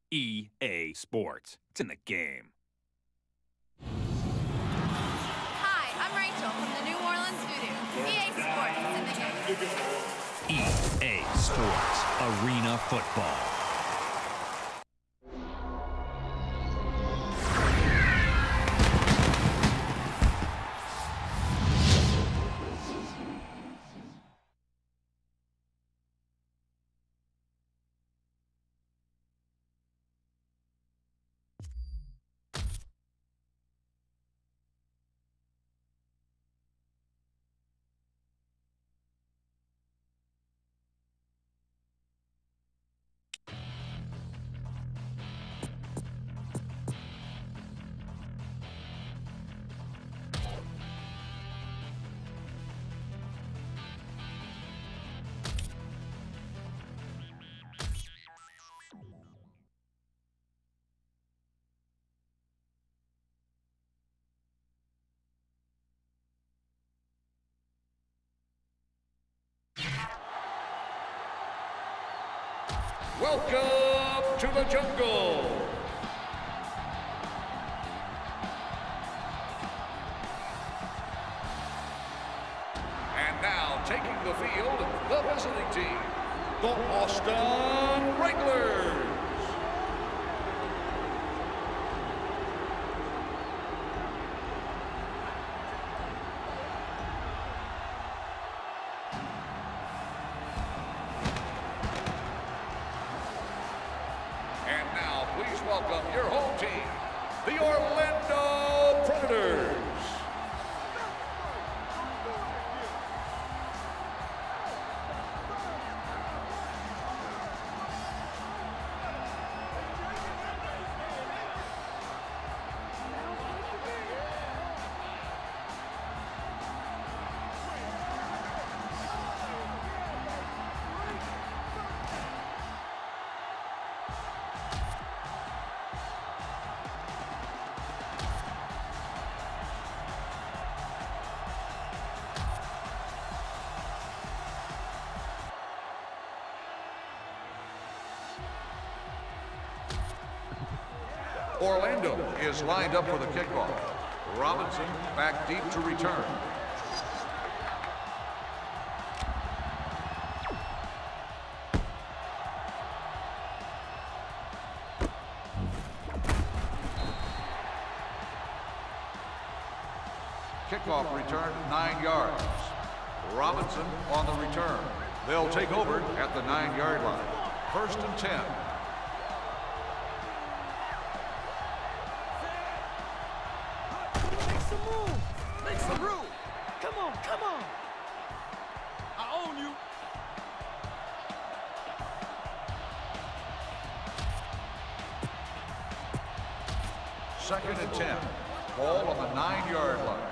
EA Sports. It's in the game. Hi, I'm Rachel from the New Orleans Voodoo. EA Sports. It's in the game. EA Sports. Arena football. Welcome to the jungle. And now taking the field, the visiting team, the Austin Wranglers. Please welcome your home team, the Orlando Predators. Orlando is lined up for the kickoff. Robinson back deep to return. Kickoff return 9 yards. Robinson on the return. They'll take over at the 9-yard line. 1st and 10. Make some room. Come on, come on. I own you. Second and 10. Ball on the 9-yard line.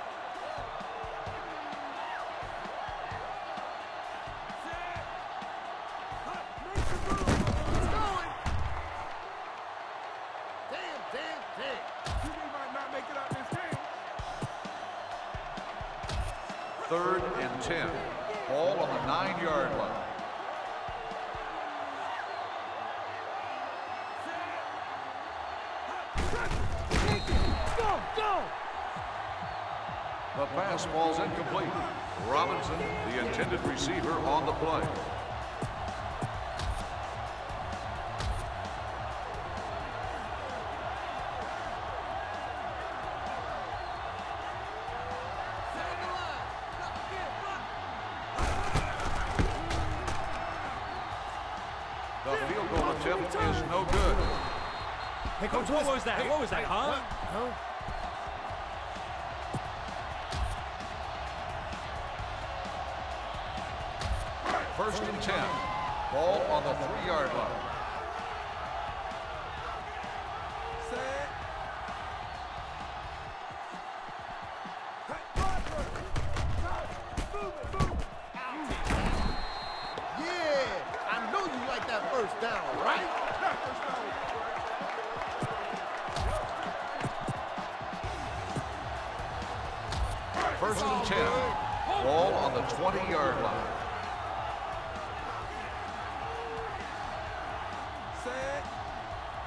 Make some room. It's going. Damn. You might not make it out this game. 3rd and 10. Ball on the 9-yard line. Go! The pass ball's incomplete. Robinson, the intended receiver, on the play. The field goal attempt is no good. Hey, Coach, what was that? What was that, huh? First and 10. Ball on the 3-yard line. Set. Yeah, I know you like that first down, right? First and 10. Ball on the 20-yard line. Set.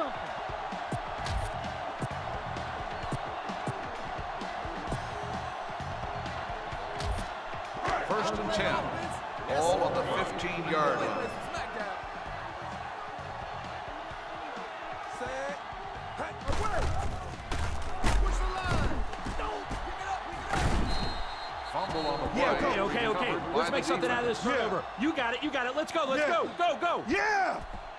something. First and 10. Ball on the 15-yard line. Set. Away. Push the line. Don't pick it up. Fumble on the play. Yeah, okay. Recovered by Let's the make something out of this defense. turnover. You got it. Let's go. Go. Yeah.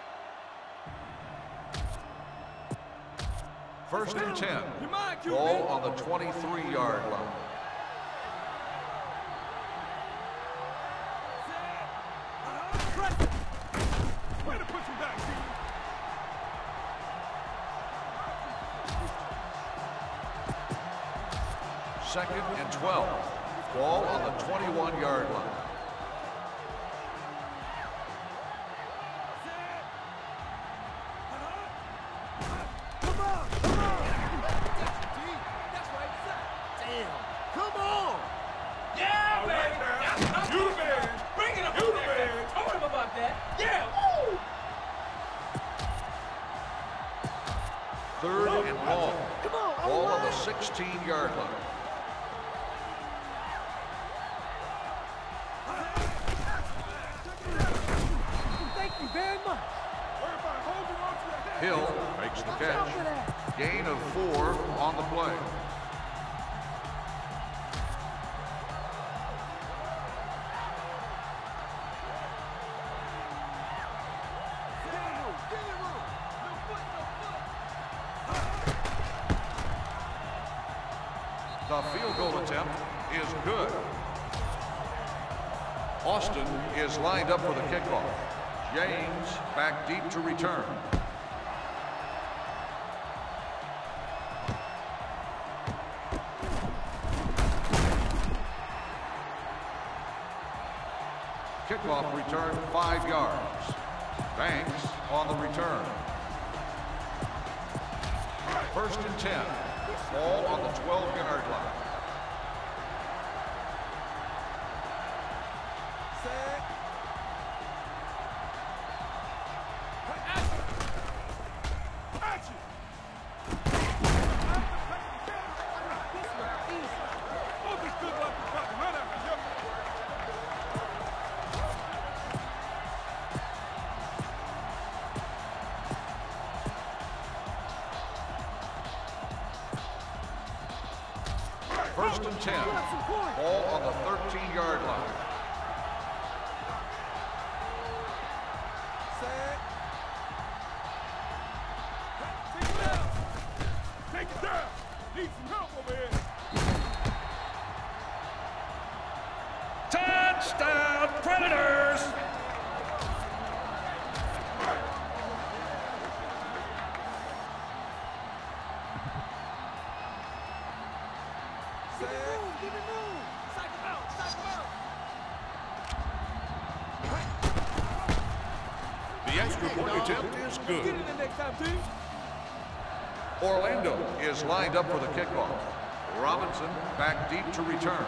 First and 10. Your mind, QB. Ball on the 23-yard line. Way to put him back, Steve. Second and 12. Ball on the 21-yard line. Come on. That's right. Damn. Come on. Yeah, man. You the man. Bring it up. You the man. Told him about that. Yeah. Woo. Third and long. Come on. Ball on the 16-yard line. Thank you very much. Everybody holding on to that. Hill makes the catch. Gain of 4 on the play. The field goal attempt is good. Austin is lined up for the kickoff. James back deep to return. Kickoff return 5 yards. Banks on the return. First and 10. Ball on the 12-yard line. Set. Action. Oh, this good luck is about to run after you. First and 10. Ball on the 13-yard line. Set. Take it down. Take it down. Need some help over here. Touchdown, Predators! Give it room. Psych him out. The extra point attempt is Get good. it the next time, team. Orlando is lined up for the kickoff. Robinson back deep to return.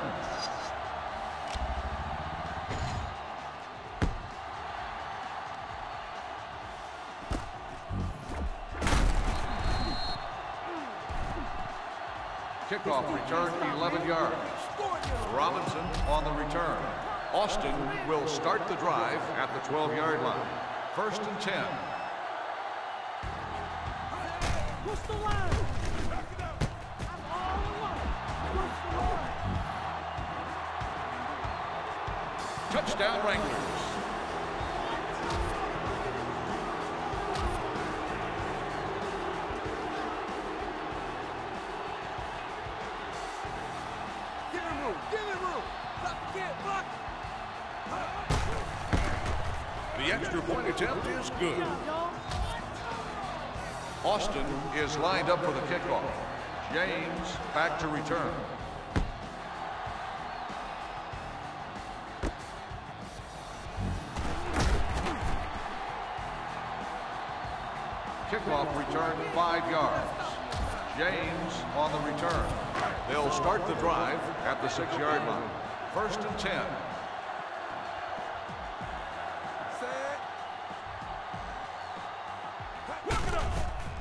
Kickoff return 11 yards. Robinson on the return. Austin will start the drive at the 12-yard line. First and 10. Push the line. Back it up. I'm all alone. Push the line. Touchdown Wranglers. Give him room. Give him room. Block the kid. Block. The extra point attempt is good. Austin is lined up for the kickoff. James back to return. Kickoff return 5 yards. James on the return. They'll start the drive at the 6-yard line. First and 10. Set. Look it up.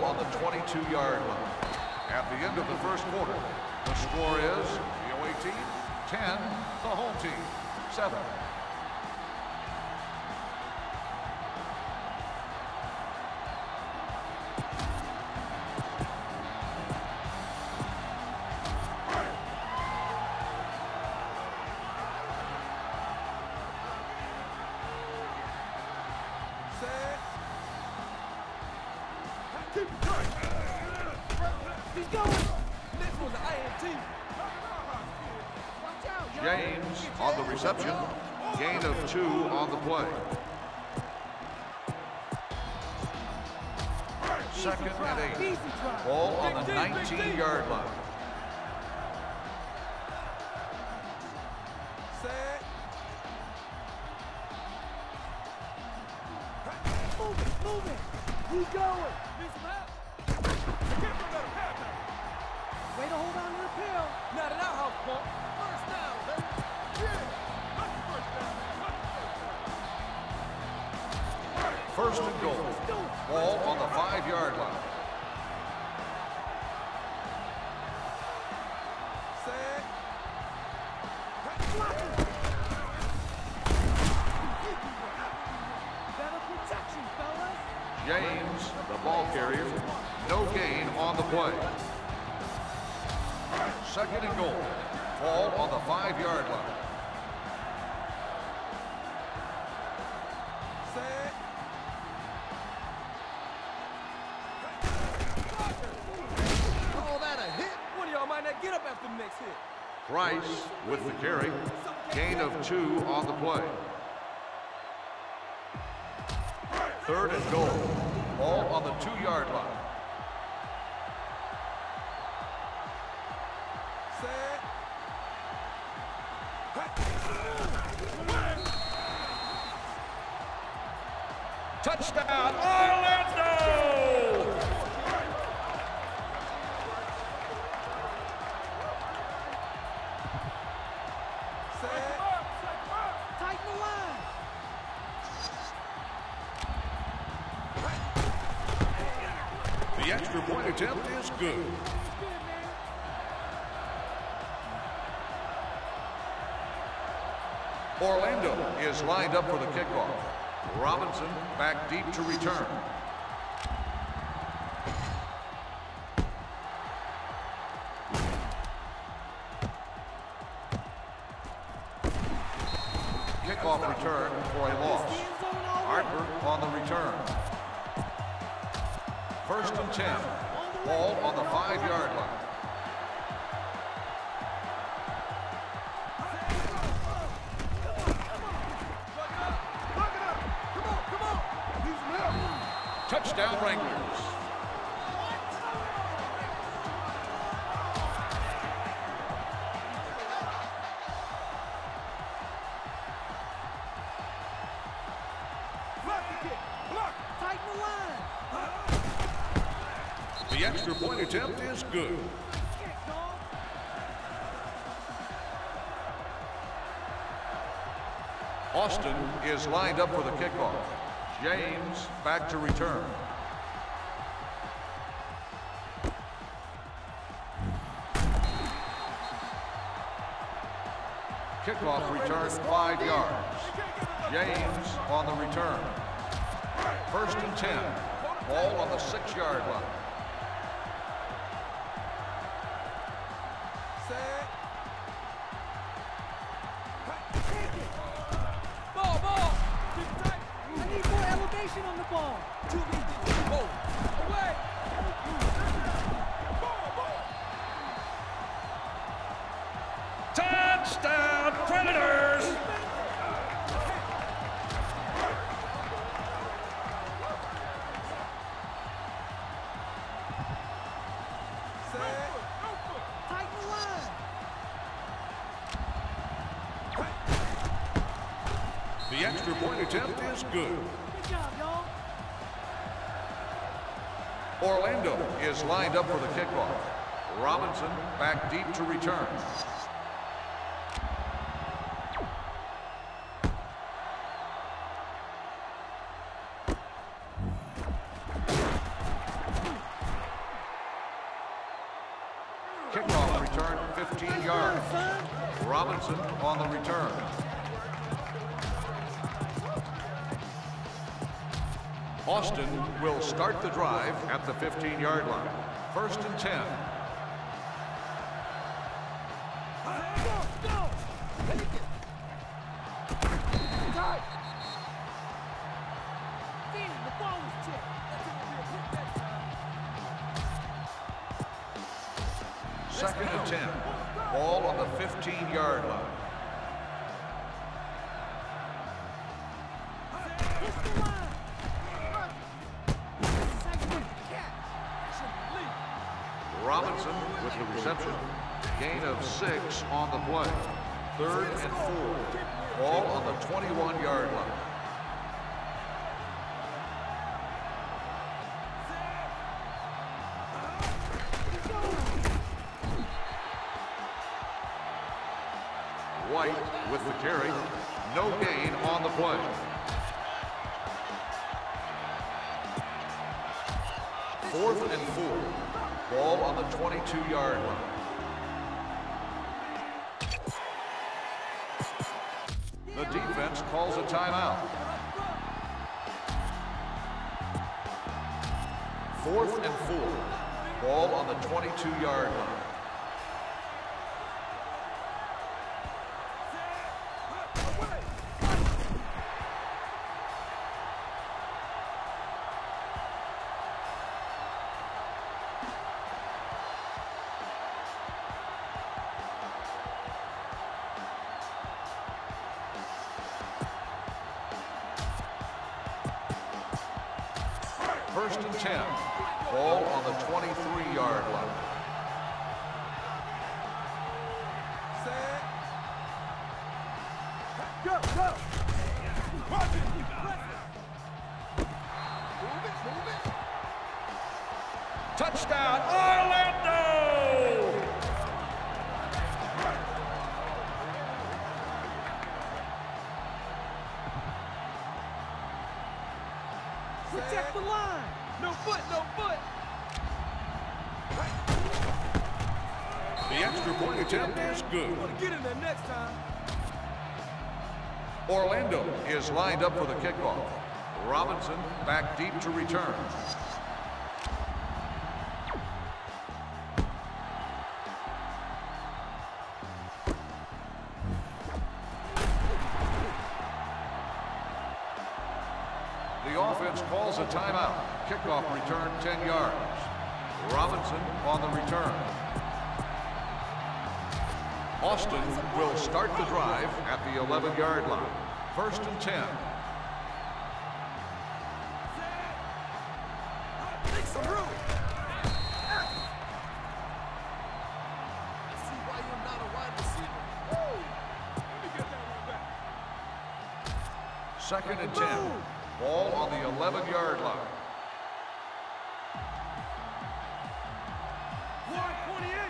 on the 22-yard line. At the end of the first quarter, the score is the away team 10, the home team 7. He's going. This was an INT. Watch out, James on the reception. Gain of 2 on the play. Second and 8. Ball on the 19-yard line. Set. Move it. He's going. Need some help? Way to hold on to the pill. Not at our house, Pump. First down, baby. Yeah. First and goal. Ball on the 5-yard line. Set. Better protection, fellas. James, the ball carrier. No gain on the play. Second and goal. Ball on the 5-yard line. Set. Oh, that a hit. One of y'all might not get up after the next hit. Price with the carry. Gain of 2 on the play. Third and goal. Ball on the 2-yard line. Set. Touchdown, Orlando! Set. Tighten the line. The extra point attempt is good. Orlando is lined up for the kickoff. Robinson back deep to return. Kickoff return for a loss. Harper on the return. First and 10. Ball on the 5-yard line. Touchdown Wranglers. Tighten the line. The extra point attempt is good. Austin is lined up for the kickoff. James back to return. Kickoff return 5 yards. James on the return. First and 10. Ball on the 6-yard line. Set. Ball. I need more elevation on the ball. Too easy. Oh, away. Touchdown, Predators! Set. Tighten the line. The extra point attempt is good. Good job, y'all. Orlando is lined up for the kickoff. Robinson back deep to return. Kickoff return 15 yards. Robinson on the return. Austin will start the drive at the 15-yard line. 1st and 10. Second and 10. Ball on the 15-yard line. Robinson with the reception. Gain of 6 on the play. 3rd and 4. Ball on the 21-yard line. White with the carry. No gain on the play. Fourth and 4. Ball on the 22-yard line. The defense calls a timeout. 4th and 4. Ball on the 22-yard line. First and 10. Ball on the 23-yard line. Set. Go, go. Move it. Touchdown, Orlando! Protect the line. No foot, no foot. The extra point attempt is good. Want to get in there next time. Orlando is lined up for the kickoff. Robinson back deep to return. The offense calls a timeout. Kickoff return 10 yards. Robinson on the return. Austin will start the drive at the 11-yard line. 1st and 10. Make some room. See why you're not a wide receiver. Woo! Let me get that one back. 2nd and 10. Ball on the 11-yard line. 128.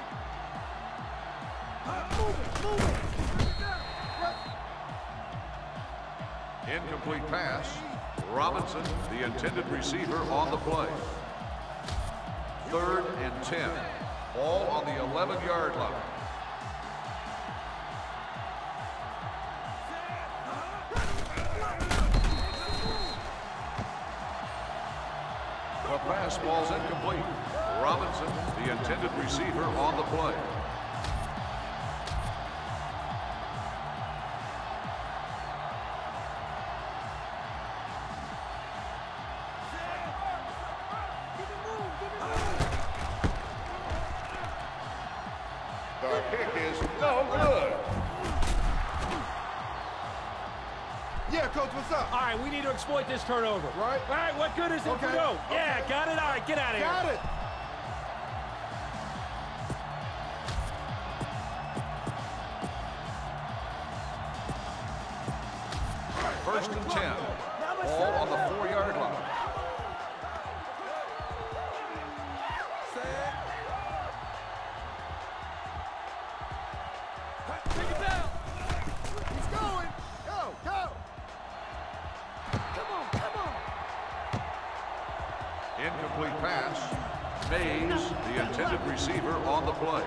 Incomplete pass. Robinson, the intended receiver, on the play. 3rd and 10. Ball on the 11-yard line. The pass ball's incomplete. Robinson, the intended receiver, on the play. The kick is no good. Yeah, Coach, what's up? All right, we need to exploit this turnover. Right. All right, what good is it if we Okay. don't? Yeah, got it. All right, get out of here. Got it. First and 10. Ball on the 4-yard line. Set. Take it down. He's going. Go, go. Come on. Incomplete pass. Mays, the intended receiver, on the play.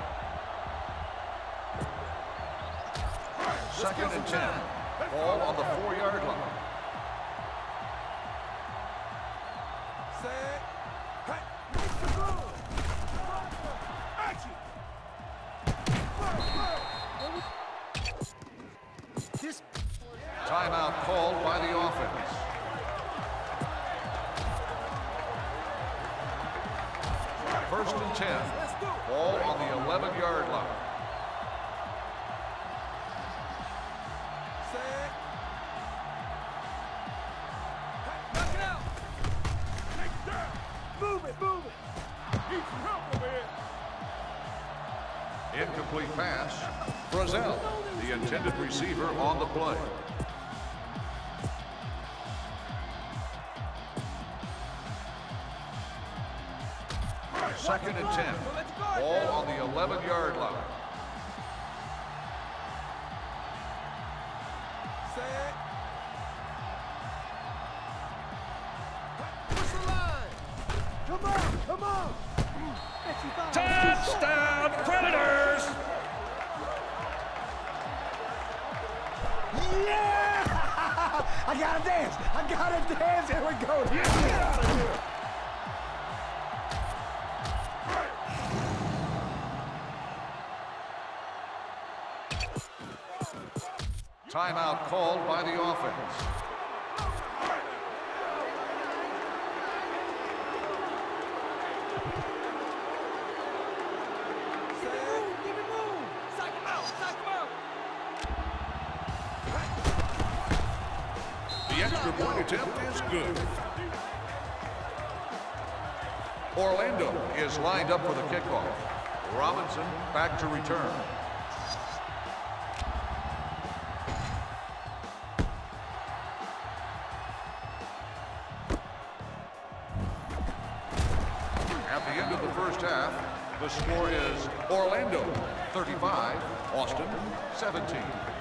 2nd and 10. Ball on the 4-yard line. Set. Hey, make the move. Action. This Timeout called by the offense. First and 10. Ball on the 11-yard line. Set. Knock it out. Take it down. Move it, move it. Need some help over here. Incomplete pass. Brazel, the intended receiver, on the play. Second and 10. Ball on the 11-yard line. Set. Push the line. Come on, come on. Touchdown, Predators! Yeah! I gotta dance! I gotta dance! Here we go! Get out of here! Timeout called by the offense. Psych him out. Psych him out. The extra point attempt is good. Orlando is lined up for the kickoff. Robinson back to return. At the end of the first half, the score is Orlando 35, Austin 17.